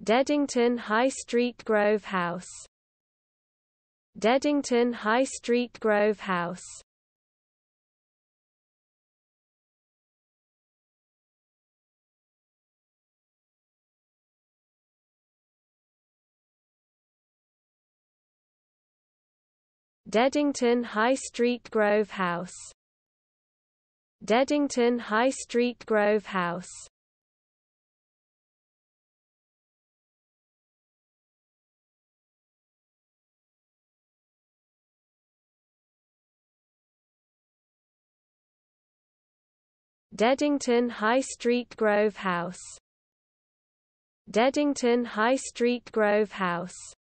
Deddington HighSt GroveHouse. Deddington HighSt GroveHouse. Deddington HighSt GroveHouse. Deddington HighSt GroveHouse. Deddington HighSt GroveHouse. Deddington HighSt GroveHouse.